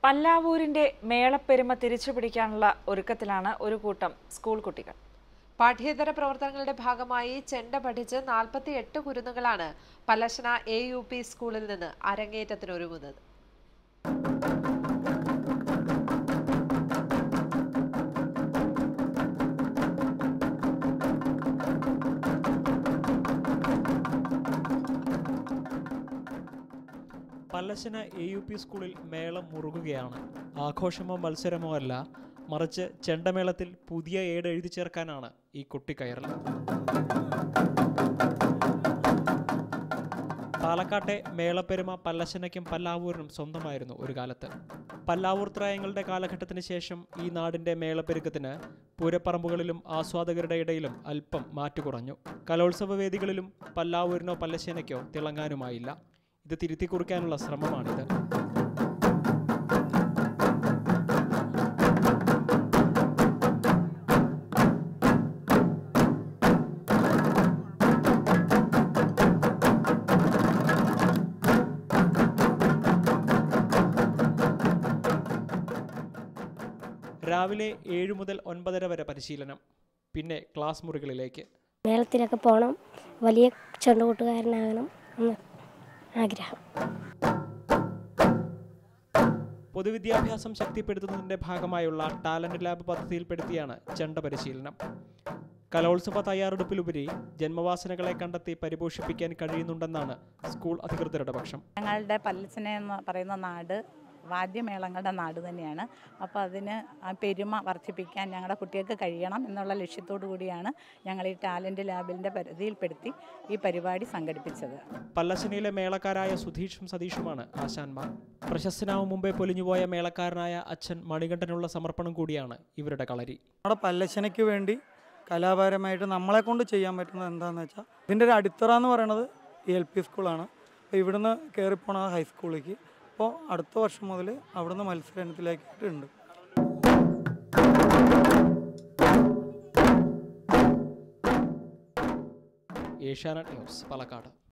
പല്ലാവൂരിന്റെ മേളപ്പെരുമ തിരിച്ചുപിടിക്കാനുള്ള ഒരുക്കത്തിലാണ് ഒരു കൂട്ടം സ്കൂൾ കുട്ടികൾ. പാഠ്യേതര പ്രവർത്തനങ്ങളുടെ ഭാഗമായി ചെണ്ട പഠിച്ച് 48 കുരുന്നുകളാണ് പല്ലശ്ശന AUP സ്കൂളിൽ നിന്ന് അരങ്ങേറ്റത്തിനൊരുങ്ങുന്നത്. പല്ലശ്ശന AUP സ്കൂളിൽ മേളം മുറുകുകയാണ്. ആഘോഷമോ മത്സരമോ അല്ല, മറിച്ച് ചെണ്ടമേളത്തിൽ പുതിയ ഏട് എഴുതി ചേർക്കാനാണ് ഈ കുട്ടിക്കയറൽ. പാലക്കാട്ടെ മേളപ്പെരുമ പല്ലശ്ശനയ്ക്കും പല്ലാവൂരിനും സ്വന്തമായിരുന്നു ഒരു കാലത്ത്. പല്ലാവൂർ ത്രയങ്ങളുടെ കാലഘട്ടത്തിന് ശേഷം ഈ നാടിൻ്റെ മേളപ്പെരുക്കത്തിന് പൂരപ്പറമ്പുകളിലും ആസ്വാദകരുടെ ഇടയിലും അല്പം മാറ്റുകുറഞ്ഞു. കലോത്സവ വേദികളിലും പല്ലാവൂരിനോ പല്ലശ്ശനയ്ക്കോ തിളങ്ങാനുമായില്ല. ഇത് തിരുത്തി കുറിക്കാനുള്ള ശ്രമമാണിത്. രാവിലെ 7 മുതൽ 9:30 വരെ പരിശീലനം, പിന്നെ ക്ലാസ് മുറികളിലേക്ക്. മേളത്തിലൊക്കെ പോകണം, വലിയ ചെണ്ടകൂട്ടുകാരനാകണം ആഗ്രഹം. പൊതുവിദ്യാഭ്യാസം ശക്തിപ്പെടുത്തുന്നതിൻ്റെ ഭാഗമായുള്ള ടാലന്റ് ലാബ് പദ്ധതിയിൽപ്പെടുത്തിയാണ് ചെണ്ട പരിശീലനം. കലോത്സവ തയ്യാറെടുപ്പിലുപരി ജന്മവാസനകളെ കണ്ടെത്തി പരിപോഷിപ്പിക്കാൻ കഴിയുന്നുണ്ടെന്നാണ് സ്കൂൾ അധികൃതരുടെ പക്ഷം. ഞങ്ങളുടെ പല്ലശ്ശന എന്ന് പറയുന്ന നാട് വാദ്യമേളങ്ങളുടെ നാട് തന്നെയാണ്. അപ്പോൾ അതിന് പെരുമ വർദ്ധിപ്പിക്കാൻ ഞങ്ങളുടെ കുട്ടികൾക്ക് കഴിയണം എന്നുള്ള ലക്ഷ്യത്തോടു കൂടിയാണ് ഞങ്ങൾ ഈ ടാലൻറ്റ് ലാബിൻ്റെ പരിധിയിൽപ്പെടുത്തി ഈ പരിപാടി സംഘടിപ്പിച്ചത്. പല്ലശ്ശനയിലെ മേളക്കാരായ സുധീഷും സതീഷുമാണ് ആശാന്മാർ. പ്രശസ്തനാവും മുമ്പേ പൊലിഞ്ഞുപോയ മേളക്കാരനായ അച്ഛൻ മണികണ്ഠനുള്ള സമർപ്പണം കൂടിയാണ് ഇവരുടെ കളരി. നമ്മുടെ പല്ലശ്ശനയ്ക്ക് വേണ്ടി കലാപരമായിട്ട് നമ്മളെ കൊണ്ട് ചെയ്യാൻ പറ്റുന്നത് എന്താണെന്ന് വെച്ചാൽ, ഇതിൻ്റെ ഒരു അടിത്തറ എന്ന് പറയുന്നത് LP സ്കൂളാണ്. അപ്പോൾ ഇവിടുന്ന് കയറിപ്പോണ ഹൈസ്കൂളിലേക്ക്. അപ്പോൾ അടുത്ത വർഷം മുതൽ അവിടുന്ന് മത്സരത്തിലേക്കിട്ടുണ്ട്. ഏഷ്യാനെറ്റ് ന്യൂസ്, പാലക്കാട്.